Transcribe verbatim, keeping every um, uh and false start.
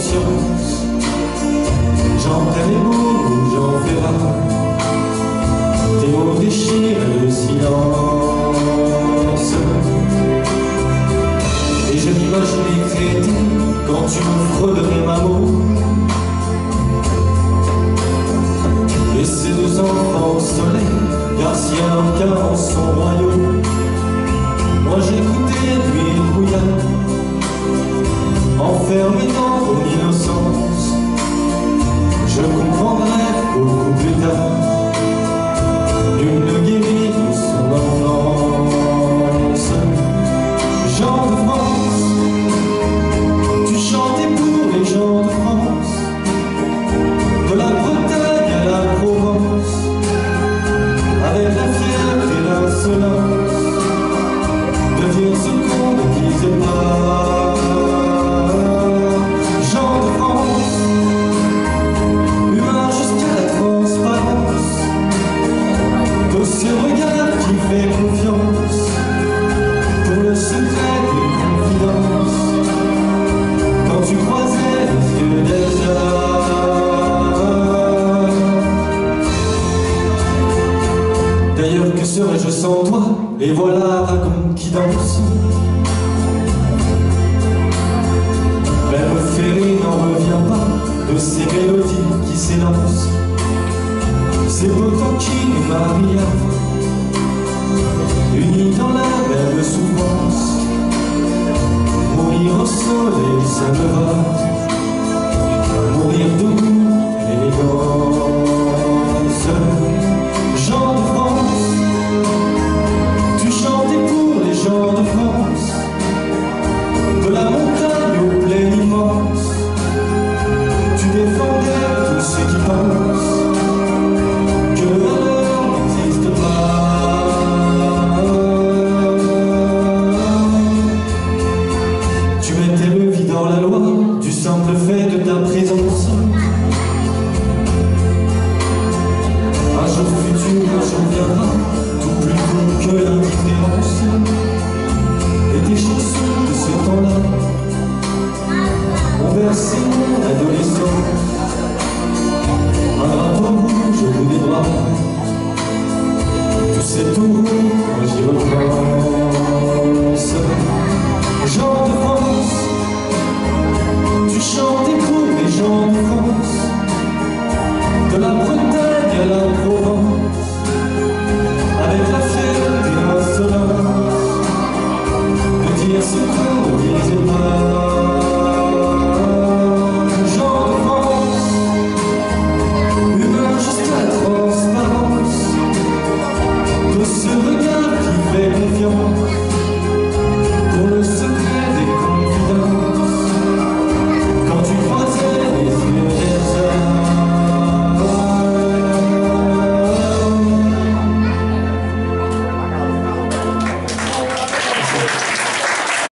conscience. J'en ferai les mots, j'en ferai tes mots déchirent le silence. Et je m'imagine écréter quand tu me frôlerais ma mot. Et ces deux enfants au soleil, Garcia en son royaume. Moi j'écoutais nuit et brouillard, enfermé dans ton innocence. Je comprendrai beaucoup plus tard, nul ne guérit de son enfance. Jean de France, tu chantais pour les gens de France, de la Bretagne à la Provence, avec la fierté et l'insolence de dire ce qu'on ne disait pas. Jean de France, humain jusqu'à la transparence, de ce regard qui fait confiance pour le secret des confidences, quand tu croisais les yeux des hommes. D'ailleurs, que serais-je sans toi? Et voilà Aragon qui danse. Même Ferré n'en revient pas de ces mélodies qui s'élancent. C'est Potemkin et Maria, unis dans la même souffrance. Mourir au soleil, ça me va. Mourir debout